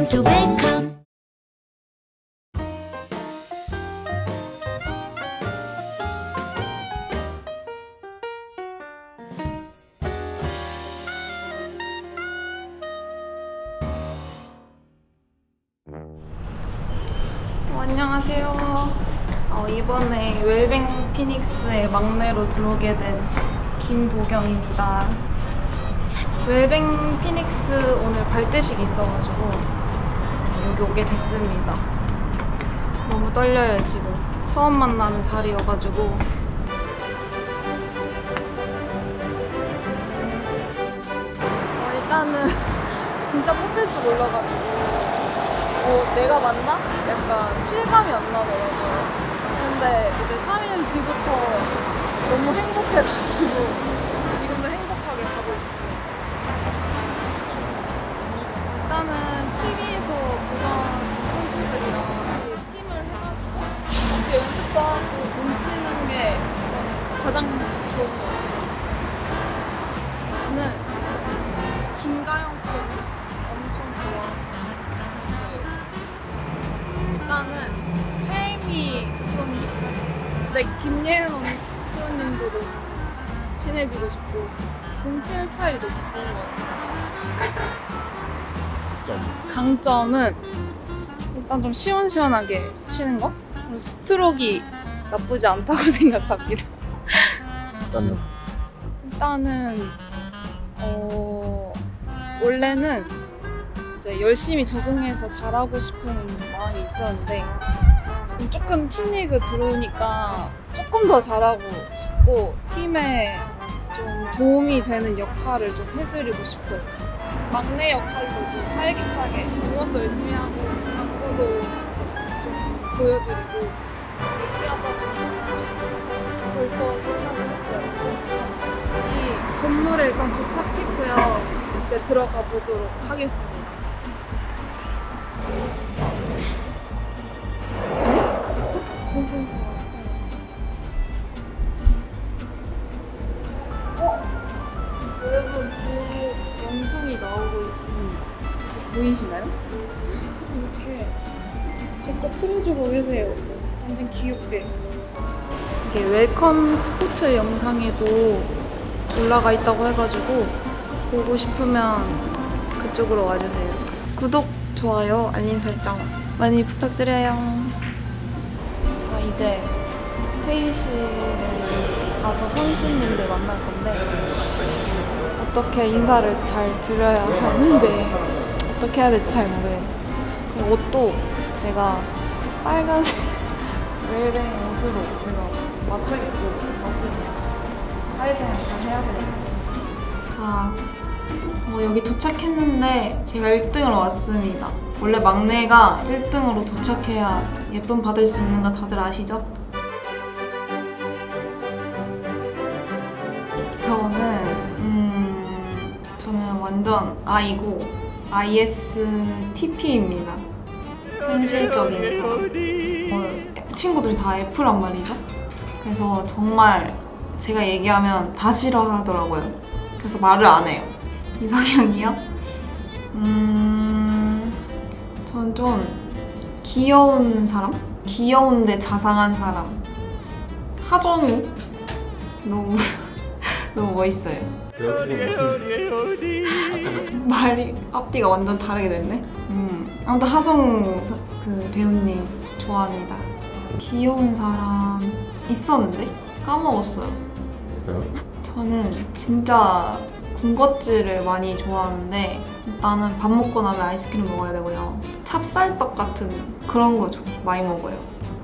Welcome to welcome. 안녕하세요. 이번에 웰뱅 피닉스의 막내로 들어오게 된 김도경입니다. 웰뱅 피닉스 오늘 발대식 있어가지고 여기 오게 됐습니다. 너무 떨려요. 지금 처음 만나는 자리여가지고. 일단은 진짜 뽑힐 줄 몰라가지고 내가 맞나? 약간 실감이 안 나더라고요. 근데 이제 3일 뒤부터 너무 행복해가지고 지금도 행복하게 가고 있어요. 일단은 TV에서 보던 선수들이랑 팀을 해가지고 같이 연습도 하고 뭉치는 게 저는 가장 좋은 것 같아요. 저는 김가영 프로님 엄청 좋아하는 선수예요. 일단은 최혜미 프로님, 근데 김예은 프로님도 너무 친해지고 싶고 공 치는 스타일이 너무 좋은 것 같아요. 강점은 일단 좀 시원시원하게 치는 거? 그리고 스트로크가 나쁘지 않다고 생각합니다. 일단은 원래는 이제 열심히 적응해서 잘하고 싶은 마음이 있었는데 지금 조금 팀리그 들어오니까 조금 더 잘하고 싶고 팀에 좀 도움이 되는 역할을 좀 해드리고 싶어요. 막내 역할로 좀 활기차게 응원도 열심히 하고 당구도 좀 보여드리고 얘기하다 보니까 벌써 도착을 했어요. 이 건물에 일단 도착했고요. 이제 들어가 보도록 하겠습니다. 여러분, 영상이 나오고 있습니다. 보이시나요? 이렇게 제 거 틀어주고 계세요. 완전 귀엽게. 이게 웰컴 스포츠 영상에도 올라가 있다고 해가지고 보고 싶으면 그쪽으로 와주세요. 구독, 좋아요, 알림 설정 많이 부탁드려요. 제가 이제 회의실에 가서 선수님들 만날 건데 어떻게 인사를 잘 드려야 하는데 어떻게 해야 될지 잘 모르겠어요. 그리고 옷도 제가 빨간색 웰뱅 옷으로 제가 맞춰 입고 왔습니다. 사회생활 잘 해야 돼요. 여기 도착했는데 제가 1등으로 왔습니다. 원래 막내가 1등으로 도착해야 예쁨 받을 수 있는 거 다들 아시죠? 저는 완전 I고 ISTP입니다. 현실적인 사람. 친구들이 다 F란 말이죠. 그래서 정말 제가 얘기하면 다 싫어하더라고요. 그래서 말을 안 해요. 이상형이요? 전 좀 귀여운 사람? 귀여운데 자상한 사람. 하정우? 너무 멋있어요. 말이 앞뒤가 완전 다르게 됐네. 아무튼 하정우 그 배우님 좋아합니다. 귀여운 사람 있었는데 까먹었어요. 저는 진짜 군것질을 많이 좋아하는데 일단은 밥 먹고 나면 아이스크림 먹어야 되고요. 찹쌀떡 같은 그런 거 좀 많이 먹어요.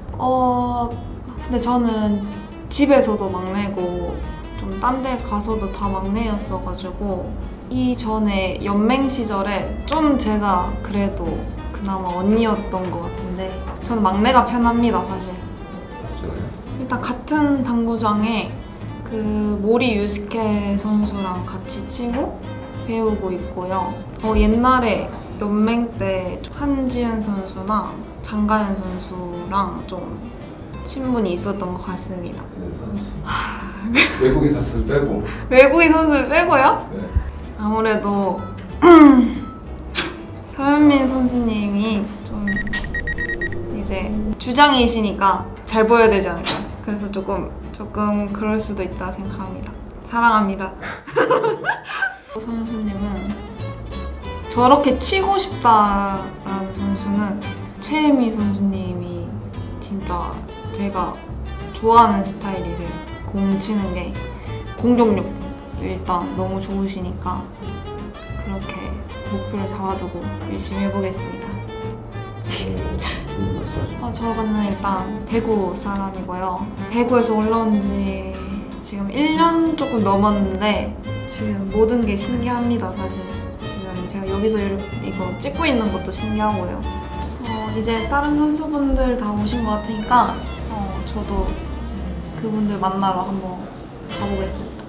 근데 저는 집에서도 막내고 좀 딴 데 가서도 다 막내였어가지고 이전에 연맹 시절에 좀 제가 그래도 그나마 언니였던 것 같은데 저는 막내가 편합니다, 사실. 일단 같은 당구장에 그 모리 유스케 선수랑 같이 치고 배우고 있고요. 옛날에 연맹 때 한지은 선수나 장가연 선수랑 좀 친분이 있었던 것 같습니다. 외국인 선수 빼고. 외국인 선수 빼고요? 네. 아무래도 서현민 선수님이 좀 이제 주장이시니까 잘 보여야 되지 않을까. 그래서 조금 그럴 수도 있다 생각합니다. 사랑합니다. 선수님은 저렇게 치고 싶다라는 선수는 최혜미 선수님이 진짜 제가 좋아하는 스타일이세요. 공 치는 게 공격력 일단 너무 좋으시니까 그렇게 목표를 잡아두고 열심히 해보겠습니다. 저는 일단 대구 사람이고요. 대구에서 올라온 지 지금 1년 조금 넘었는데 지금 모든 게 신기합니다. 사실 지금 제가 여기서 이거 찍고 있는 것도 신기하고요. 이제 다른 선수분들 다 오신 것 같으니까 저도 그분들 만나러 한번 가보겠습니다.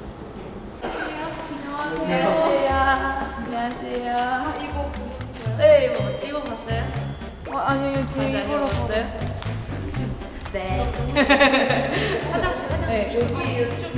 안녕하세요. 이거 보셨어요? 네, 이거 봤어요? 아니요, 지금 이거로 봤어요? 네. 화장실. 네, 여기 쭉.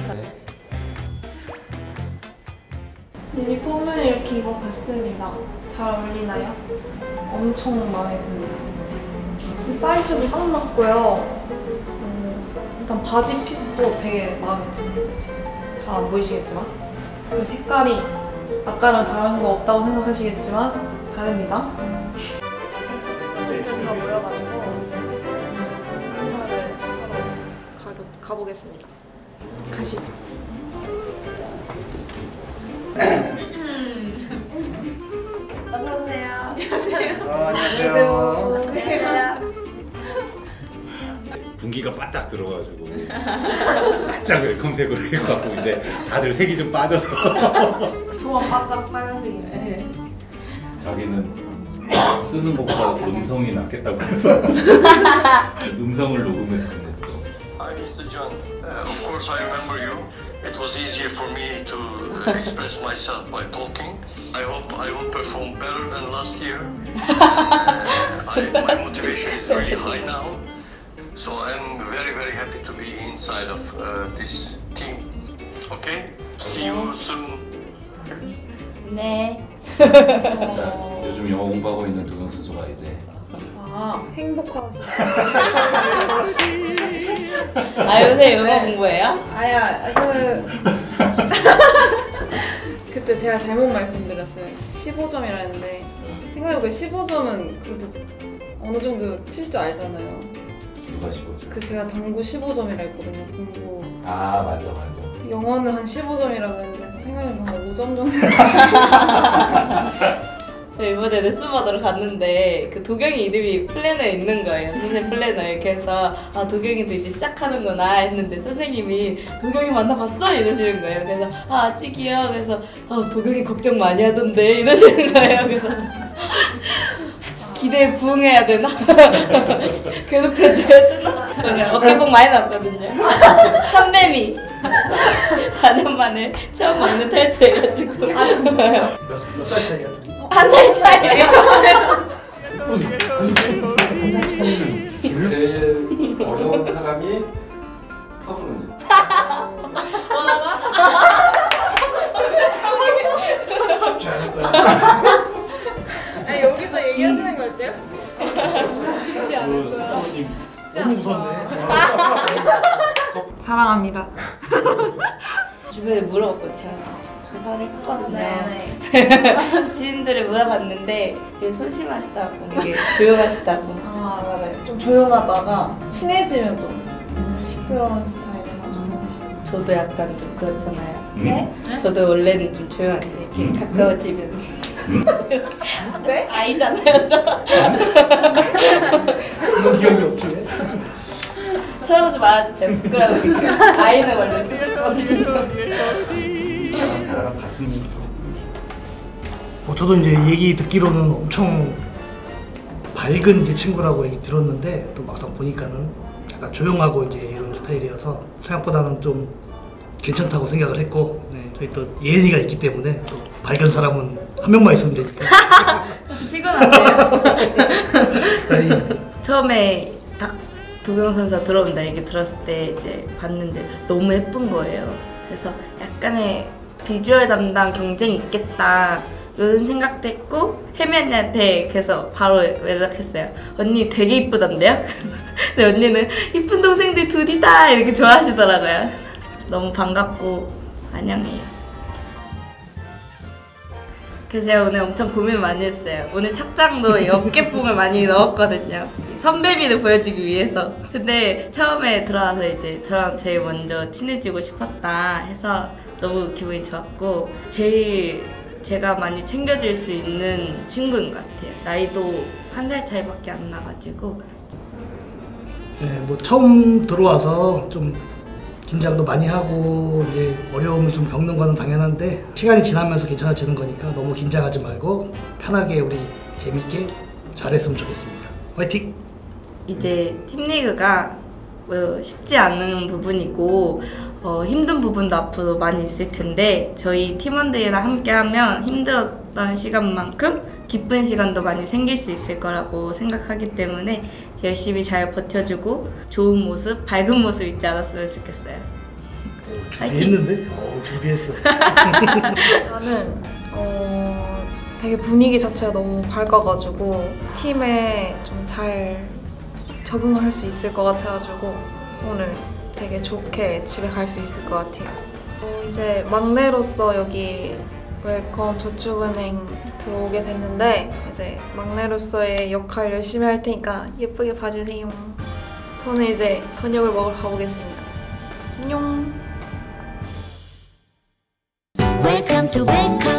유니폼을 이렇게 입어봤습니다. 잘 어울리나요? 엄청 마음에 듭니다. 사이즈도 딱 맞고요. 일단 바지 핏도 되게 마음에 듭니다. 지금 잘 안 보이시겠지만 그리고 색깔이 아까랑 다른 거 없다고 생각하시겠지만 다릅니다. 선수들이 다 모여가지고 인사를 하러 가보겠습니다. 가시죠. 어서오세요. 안녕하세요. 분기가 바짝 들어가지고 바짝 검색으로 해갖고 이제 다들 색이 좀 빠져서 저만 바짝 빨간색이네. 자기는 쓰는 것보다 음성이 낫겠다고 해서 음성을 녹음해서 보냈어. Hi, Mr. John. Of course, I remember you. It was easier for me to express myself by talking. I hope I will perform better than last year. My motivation is really high now. So I'm very, very happy to be inside of this team. Okay? See you soon. 네. 자, 요즘 영어 공부하고 있는 도경 선수가 이제 행복하시다. 요새 영어 공부해요? 그때 제가 잘못 말씀드렸어요. 15점이라 했는데 생각해보니까 15점은 그래도 어느 정도 칠 줄 알잖아요. 누가 15점? 제가 당구 15점이라 했거든요. 공부. 맞아. 영어는 한 15점이라고 했는데 생각해보니까 한 5점 정도. 저 이번에 레슨 받으러 갔는데 그 도경이 이름이 플래너에 있는 거예요. 선생님 플래너에. 그래서 도경이도 이제 시작하는구나 했는데 선생님이 도경이 만나봤어? 이러시는 거예요. 그래서 아직이요. 그래서 도경이 걱정 많이 하던데 이러시는 거예요. 그래서 기대에 부응해야 되나? 괴롭혀줘야 되나? 그냥 어깨뽕 많이 났거든요. 한뱀이 4년 만에 처음 먹는 탈출해가지고. 진짜요? 몇 살 차이야? 한 살 차이예요. 제일 어려운 사람이 서훈이. 쉽지 않을 거야. 여기서 얘기하시는 거였어요? 쉽지 않을 거야. 너무 무섭네. 사랑합니다. 주변에 물어봤거든요. 제가 조사를 했거든요. 네네. 지인들을 물어봤는데 되게 소심하시다고, 되게 조용하시다고. 맞아요. 좀 조용하다가 친해지면 좀 뭔가 시끄러운 스타일이라가지고. 저도 약간 좀 그렇잖아요. 네? 저도 원래는 좀 조용한데 이렇게 가까워지면 네? 아이잖아요, 저. 그런 기억이 없죠. 쳐다보지 말아주세요. 부끄러우니까. 아이는 원래 수줍거든요. 나랑 같은 저도 이제 얘기 듣기로는 엄청 밝은 이제 친구라고 얘기 들었는데 또 막상 보니까는 약간 조용하고 이제 이런 스타일이어서 생각보다는 좀 괜찮다고 생각을 했고, 저희 또 예은이가 있기 때문에 또 밝은 사람은 한 명만 있으면 되니까. 피곤한데요? 처음에 딱 도경 선수가 들어온다 얘기 들었을 때 이제 봤는데 너무 예쁜 거예요. 그래서 약간의 비주얼 담당 경쟁이 있겠다 이런 생각도 했고 혜미 언니한테 그래서 바로 연락했어요. 언니 되게 이쁘던데요? 그래서 근데 언니는 이쁜 동생들 둘이다 이렇게 좋아하시더라고요. 그래서 너무 반갑고 환영해요. 그래서 제가 오늘 엄청 고민 많이 했어요. 오늘 착장도 이 어깨뽕을 많이 넣었거든요. 이 선배미를 보여주기 위해서. 근데 처음에 들어와서 이제 저랑 제일 먼저 친해지고 싶었다 해서 너무 기분이 좋았고 제일 제가 많이 챙겨줄 수 있는 친구인 것 같아요. 나이도 1살 차이밖에 안 나가지고. 네, 뭐 처음 들어와서 좀 긴장도 많이 하고 이제 어려움을 좀 겪는 거는 당연한데 시간이 지나면서 괜찮아지는 거니까 너무 긴장하지 말고 편하게 우리 재밌게 잘했으면 좋겠습니다. 화이팅! 이제 팀리그가 뭐 쉽지 않은 부분이고 힘든 부분도 앞으로 많이 있을 텐데 저희 팀원들이랑 함께하면 힘들었던 시간만큼 기쁜 시간도 많이 생길 수 있을 거라고 생각하기 때문에 열심히 잘 버텨주고 좋은 모습, 밝은 모습 잊지 않았으면 좋겠어요. 준비했는데? 준비했어. 나는 되게 분위기 자체가 너무 밝아가지고 팀에 좀 잘 적응할 수 있을 것 같아가지고 오늘 되게 좋게 집에 갈 수 있을 것 같아요. 이제 막내로서 여기 웰컴 저축은행 들어오게 됐는데 이제 막내로서의 역할 열심히 할 테니까 예쁘게 봐주세요. 저는 이제 저녁을 먹으러 가보겠습니다. 안녕. Welcome to Welcome.